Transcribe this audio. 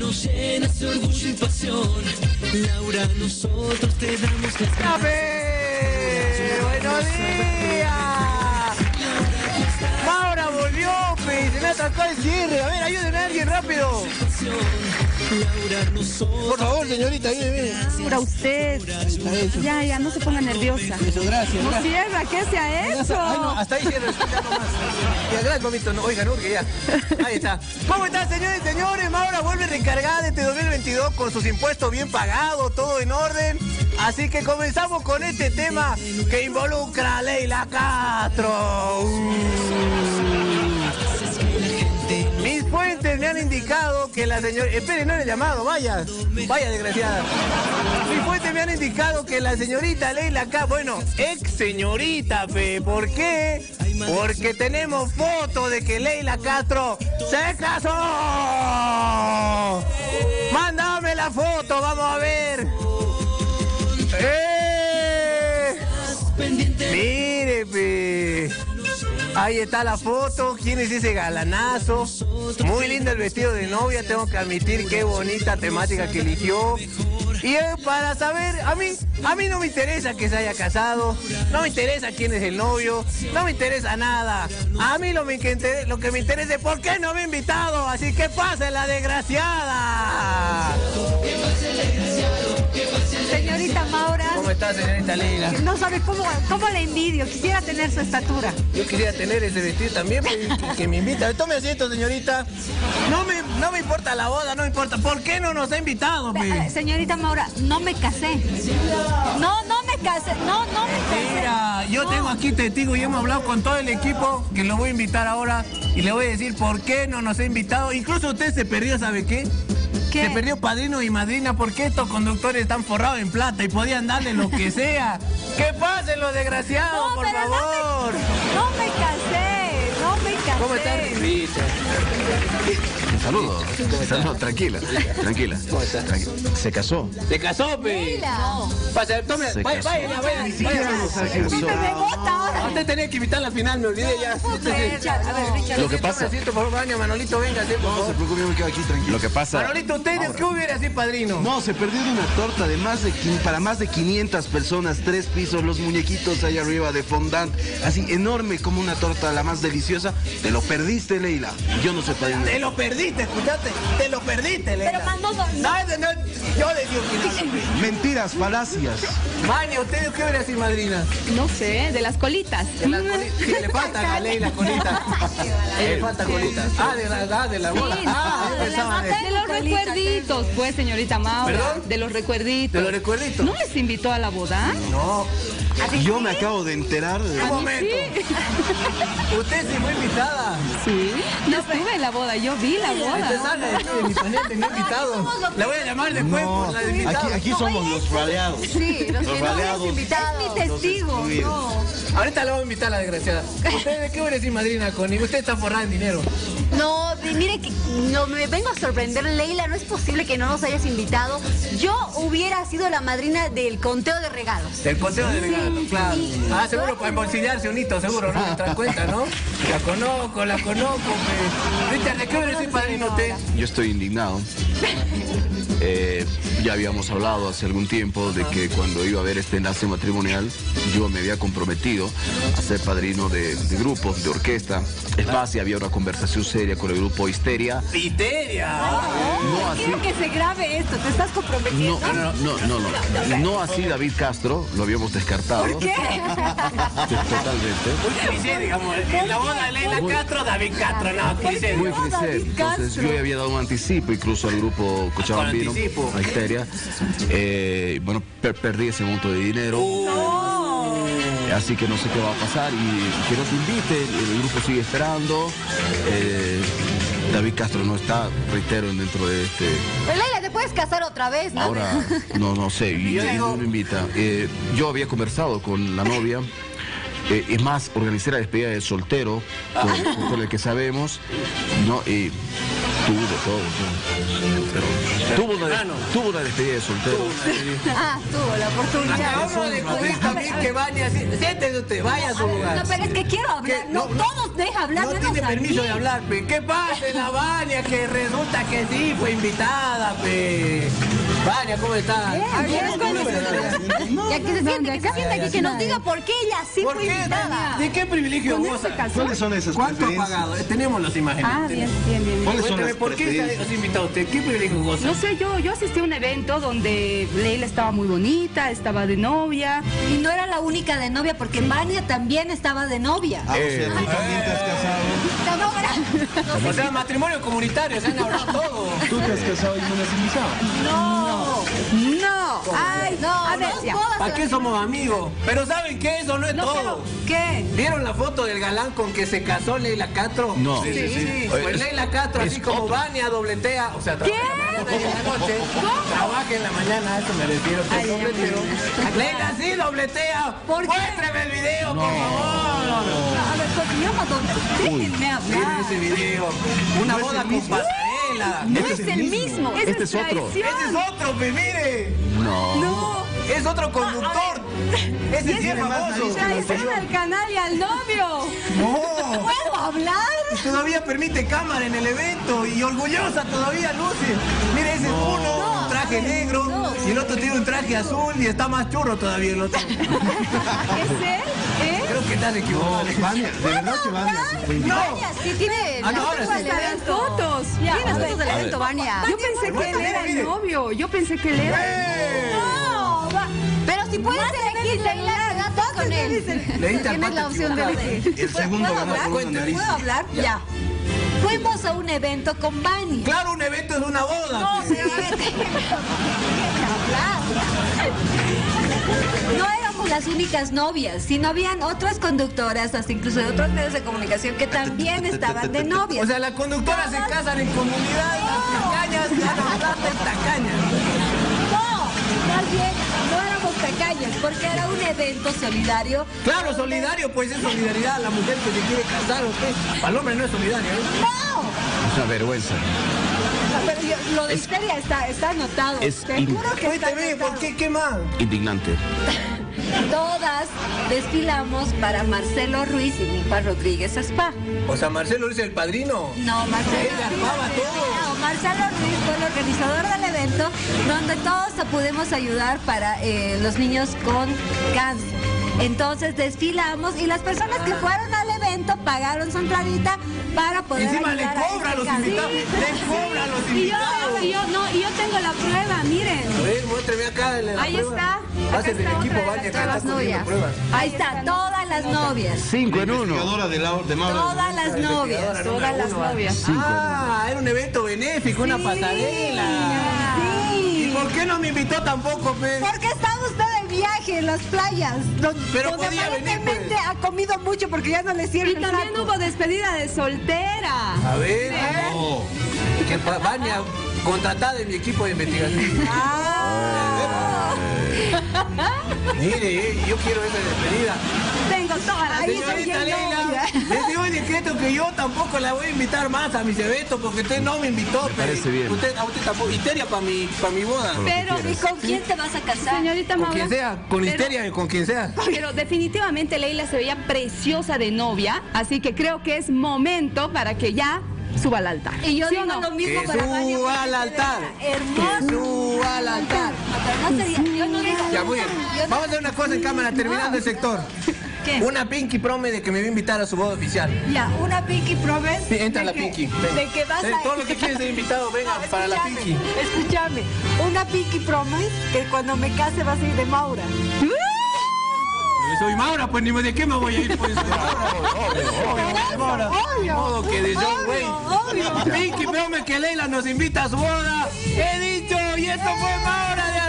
nos llenas de orgullo y pasión. Laura, nosotros te damos las ¡Café! ¡Buenos días! ¡Maura volvió, pe! ¡Se me atracó el cierre! A ver, ayúdenme a alguien rápido. Por favor, señorita, ayúdeme. Para usted. Ya, no se ponga nerviosa. Eso, gracias. No cierra, ¿qué se ha hecho? Ay, no, hasta ahí cierra, ya nomás. Ya, gracias, mamito. No, oigan, Urge, ya. Ahí está. ¿Cómo están, señores y señores? Maura vuelve recargada este 2022 con sus impuestos bien pagados, todo en orden. Así que comenzamos con este tema que involucra a Leila Castro. Mis fuentes me han indicado que la señora... Esperen, no le he llamado, vaya desgraciada. Mis fuentes me han indicado que la señorita Leila Castro, bueno, ex señorita, pe, ¿por qué? Porque tenemos foto de que Leila Castro se casó. Mándame la foto, vamos a ver. Mire, pe. Ahí está la foto. ¿Quién es ese galanazo? Muy lindo el vestido de novia. Tengo que admitir qué bonita temática que eligió. Y para saber, a mí no me interesa que se haya casado. No me interesa quién es el novio. No me interesa nada. A mí lo que me interesa es por qué no me ha invitado. Así que pase la desgraciada. Señorita Maura. ¿Cómo está, señorita Leila? No sabe cómo le envidio. Quisiera tener su estatura. Yo quería tener ese vestido también, que me invita. Tome asiento, señorita. No me importa la boda, no me importa. ¿Por qué no nos ha invitado, pe? Señorita Maura, no me casé. No me casé. No me casé. Mira, yo tengo aquí testigo y hemos hablado con todo el equipo que lo voy a invitar ahora y le voy a decir por qué no nos ha invitado. Incluso usted se perdió, ¿sabe qué? Se perdió padrino y madrina porque estos conductores están forrados en plata y podían darle lo que sea. ¡Que pasen los desgraciados, por favor! No me casé. ¿Cómo estás? Saludos. Saludos, tranquila. ¿Cómo estás? Tranquila. Se casó. ¿Se casó, pe? Pasa, tome, vaya. Ni siquiera nos alcanzó. Usted tenía que invitarla al final, me olvidé ya. A ver, Richard. Lo que pasa... Por favor, baño, Manolito, venga, por No favor. se preocupe, yo me quedo aquí tranquilo. Lo que pasa... Manolito, ¿ustedes qué hubiera sido padrino? No, se perdió de una torta de para más de 500 personas, 3 pisos, los muñequitos ahí arriba de fondant, así enorme como una torta, la más deliciosa. Te lo perdiste, Leila. Yo no sé padrino. Te lo perdiste, escuchaste. Te lo perdiste, Leila. Pero Manolo, no, yo le digo que no. Mentiras, falacias. Maña, ¿ustedes qué hubiera sido madrina? no sé, de las colitas. De las colitas. Sí, le falta a Leila colita. Le falta colita. De la boda. De los recuerditos, pues, señorita Maura. ¿Perdón? De los recuerditos. ¿De los recuerditos? ¿No les invitó a la boda? No. Yo me acabo de enterar de... Un momento. ¿Usted sí fue invitada? Sí. Yo estuve en la boda, yo vi la Usted boda. sabe de mi panel, me ha invitado. Le voy a llamar después por la de invitado. Aquí somos los raleados. Sí, los que no raleados. invitado. Es mi testigo. No. Ahorita le voy a invitar a la desgraciada. ¿Usted de qué hubiera sido madrina conmigo? Usted está forrada en dinero. No, mire que no me vengo a sorprender, Leila, no es posible que no nos hayas invitado. Yo hubiera sido la madrina del conteo de regalos. Del conteo de regalos, claro. Seguro para embolsillarse un hito, seguro, ¿no? Me trae cuenta, ¿no? La conozco, pe. Richard, ¿de qué hubiera sido padrino usted? Yo estoy indignado. Ya habíamos hablado hace algún tiempo de que cuando iba a haber este enlace matrimonial, yo me había comprometido a ser padrino de grupos, de orquesta. Es más, si había una conversación seria con el grupo Histeria. ¡Histeria! No así. Quiero que se grabe esto, te estás comprometiendo. No así David Castro, lo habíamos descartado. ¿Por qué? Totalmente. Muy cliché, digamos. En la boda de Leila Castro, David Castro, no, cliché. Muy cliché. Entonces yo había dado un anticipo incluso al grupo Cochabambino, a Histeria. Bueno, perdí ese monto de dinero. Así que no sé qué va a pasar y que no te invite, el grupo sigue esperando. David Castro no está, reitero, dentro de este... Pero Leila, te puedes casar otra vez, ¿no? Ahora, no sé, y no me invita. Yo había conversado con la novia. Es más, organizé la despedida del soltero con el que sabemos, ¿no? Tuvo de todo. Pero tuvo una despedida de soltero. Tuvo la oportunidad. Hablo de cosas también que Vania, siéntese usted, vaya a su lugar. No, pero es que quiero hablar. No, todos deja hablar. No menos tiene a permiso mí. de hablar, pe. ¿Qué pasa en la Vania? Que resulta que sí fue invitada, pe. Vania, ¿cómo estás? Ya que se siente aquí, que nos diga por qué ella sí ¿Por fue qué? invitada. ¿De qué privilegio goza? ¿Cuáles son esas ¿Cuánto ha preferencias? pagado? Tenemos las imágenes. Ah, bien, bien, bien. ¿Cuáles son Cuénteme, las ¿por qué preferencias? has invitado a usted? ¿Qué privilegio goza? No sé, yo asistí a un evento donde Leila estaba muy bonita, estaba de novia. Y no era la única de novia, porque Vania también estaba de novia. Ah, o sea, tú también te has casado. No, era- O sea, matrimonio comunitario, se han hablado todo. Tú te has casado y no me has invitado. No, ay, no, a ver, no ya. bodas ¿Para qué somos amigos? Pero ¿saben qué? Eso no es No, todo. pero, ¿qué? ¿Vieron la foto del galán con que se casó Leila Castro? No. Sí. Pues Leila Castro, así como Vania, dobletea. O sea, trabaja en la mañana y en la noche. Trabaja en la mañana, a eso me refiero. Que dobleteo. Leila sí dobletea. ¿Por qué? Muéstrame el video, por favor. A ver, porque yo no déjenme Miren hablar. ese video. Una boda con pasarela. No es el mismo. Este es otro. Ese es otro, pe, mire. No. Es otro conductor. Ese sí es famoso. Traición al canal y al novio. No. ¿Puedo hablar? Todavía permite cámara en el evento y orgullosa todavía luce. Mire, ese es uno, un traje negro, y el otro tiene un traje azul y está más churro todavía el otro. ¿Es él? Creo que estás equivocado. Vania, de verdad que Vania sí fue invitada. Vania, sí tiene Ah, no, ahora sí. del Hasta las evento. fotos. Tiene las fotos del evento, Vania. Yo pensé que él era el novio. Yo pensé que él era. No, pero si puedes elegir, Leila, quédate con él. Le diste al Tienes la pato opción de equivocado. elegir. El segundo ¿Puedo ganó hablar? por una nariz. ¿Puedo hablar? Ya. Fuimos a un evento con Vania. Claro, un evento es una boda. No, pe. pero no éramos las únicas novias, sino habían otras conductoras, hasta incluso de otros medios de comunicación que también estaban de novias. O sea, las conductoras se casan en comunidad, las tacañas ganan plata en tacañas. No, más bien, no éramos tacañas, porque era un evento solidario. Claro, solidario, pues es solidaridad. La mujer que se quiere casar, ¿ok? Para el hombre no es solidario, ¿eh? ¡No! Es una vergüenza. Pero lo de histeria está anotado. es Te juro que está Cuénteme, anotado. ¿por qué? ¿Qué más? Indignante. Todas desfilamos para Marcelo Ruiz y Milpa Rodríguez Spa. O sea, Marcelo dice el padrino. No, Marcelo Él armaba todo. No, Marcelo Ruiz fue el organizador del evento donde todos pudimos ayudar para los niños con cáncer. Entonces desfilamos y las personas que fueron al evento pagaron su entradita para poder Encima le ayudar a cobra a este los cáncer. invitados. Le cobra a los Y invitados. yo tengo la prueba, miren. A ver, muéstrame acá en la Ahí prueba. está. Pase Acá del está equipo, otra de vaya, que Todas está las cogiendo novias. pruebas. Ahí está, todas las novias. 5 en 1. Investigadora de Maura. Todas las novias. Todas las novias. Ah, era un evento benéfico, una pasarela. ¿Y por qué no me invitó tampoco, pe? Porque estaba usted de viaje en las playas. Pero donde podía venir, aparentemente pues. ha comido mucho porque ya no le sirve Y el también saco. hubo despedida de soltera. A ver, que Vania contratada en mi equipo de investigación. Mire, yo quiero esa despedida. Tengo todas las Señorita Leila, les digo en decreto que yo tampoco la voy a invitar más a mis eventos porque usted no me invitó. Me parece bien. A usted tampoco. Histeria para mi boda. Pero, ¿Y con quién te vas a casar? señorita Con Maura. quien sea, con pero- histeria, con quien sea. Pero definitivamente Leila se veía preciosa de novia, así que creo que es momento para que ya suba al altar. Y yo ¿Sí o digo no? lo mismo Que para Vania, suba porque al se altar. veía hermosa. Que suba al altar. Pero no sería, yo no digo. Ya, muy bien. Yo no- Vamos a hacer una cosa en cámara, terminando el sector. ¿Qué? Una Pinky Promise de que me va a invitar a su boda oficial. Ya, una Pinky Promise. Sí, entra de la que- Pinky. De que vas a... Todo lo que quieres ser invitado, venga, No, para la escúchame, Pinky. Escúchame, una Pinky Promise que cuando me case vas a ir de Maura. Yo soy Maura, pues ni de qué me voy a ir, pues. Soy Maura. Obvio. Modo que de John Wayne. Obvio. Pinky Promise que Leila nos invita a su boda. He dicho, y esto fue Maura de